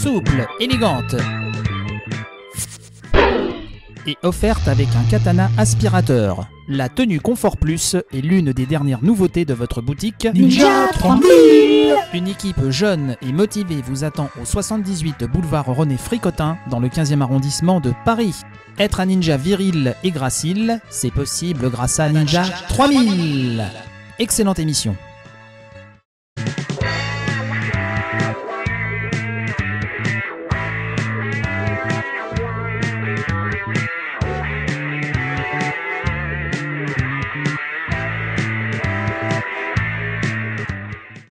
souple, élégante et offerte avec un katana aspirateur. La tenue Confort Plus est l'une des dernières nouveautés de votre boutique Ninja 3000. Une équipe jeune et motivée vous attend au 78 boulevard René Fricotin dans le 15e arrondissement de Paris. Être un ninja viril et gracile, c'est possible grâce à Ninja 3000. Excellente émission.